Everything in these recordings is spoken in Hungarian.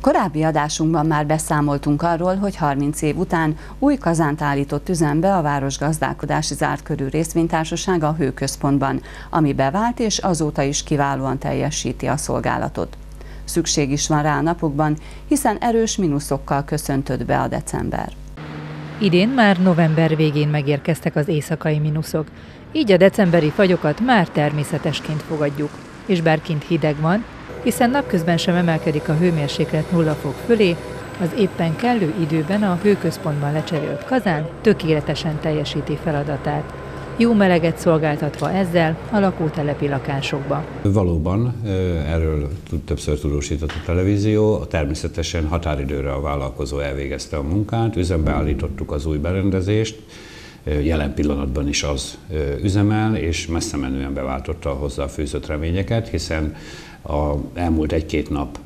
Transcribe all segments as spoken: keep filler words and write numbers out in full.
Korábbi adásunkban már beszámoltunk arról, hogy harminc év után új kazánt állított üzembe a Városgazdálkodási Zárt Körű Részvénytársaság a Hőközpontban, ami bevált és azóta is kiválóan teljesíti a szolgálatot. Szükség is van rá a napokban, hiszen erős mínuszokkal köszöntött be a december. Idén már november végén megérkeztek az éjszakai mínuszok, így a decemberi fagyokat már természetesként fogadjuk. És bár kint hideg van, hiszen napközben sem emelkedik a hőmérséklet nulla fok fölé, az éppen kellő időben a Hőközpontban lecserélt kazán tökéletesen teljesíti feladatát, jó meleget szolgáltatva ezzel a lakótelepi lakásokba. Valóban erről többször tudósított a televízió, természetesen határidőre a vállalkozó elvégezte a munkát, üzembe állítottuk az új berendezést, jelen pillanatban is az üzemel, és messze menően beváltotta a hozzá fűzött reményeket, hiszen az elmúlt egy-két nap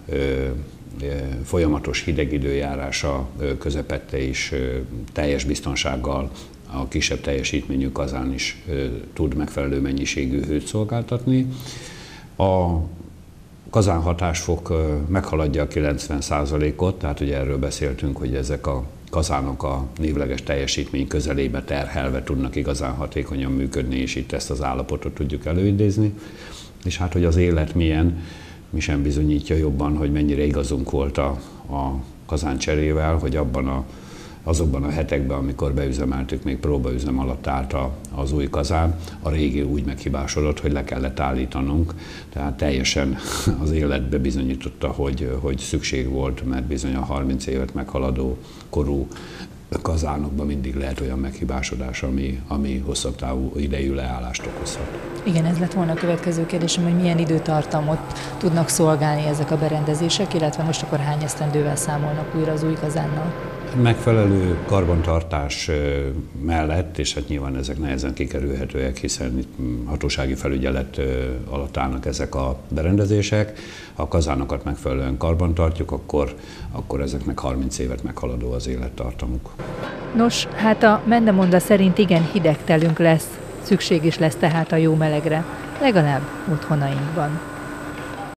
folyamatos hideg időjárása közepette is teljes biztonsággal a kisebb teljesítményű kazán is tud megfelelő mennyiségű hőt szolgáltatni. A kazán hatásfok meghaladja a kilencven százalékot, tehát ugye erről beszéltünk, hogy ezek a kazánok a névleges teljesítmény közelébe terhelve tudnak igazán hatékonyan működni, és itt ezt az állapotot tudjuk előidézni. És hát, hogy az élet milyen, mi sem bizonyítja jobban, hogy mennyire igazunk volt a, a kazáncserével, hogy abban a, azokban a hetekben, amikor beüzemeltük, még próbaüzem alatt állt a, az új kazán, a régi úgy meghibásodott, hogy le kellett állítanunk, tehát teljesen az életbe bizonyította, hogy, hogy szükség volt, mert bizony a harminc évet meghaladó korú kazánokban mindig lehet olyan meghibásodás, ami, ami hosszabb távú idejű leállást okozhat. Igen, ez lett volna a következő kérdésem, hogy milyen időtartamot tudnak szolgálni ezek a berendezések, illetve most akkor hány esztendővel számolnak újra az új kazánnal? Megfelelő karbantartás mellett, és hát nyilván ezek nehezen kikerülhetőek, hiszen itt hatósági felügyelet alatt állnak ezek a berendezések. Ha a kazánokat megfelelően karbantartjuk, akkor, akkor ezeknek harminc évet meghaladó az élettartamuk. Nos, hát a mendemonda szerint igen hideg telünk lesz, szükség is lesz tehát a jó melegre, legalább otthonainkban.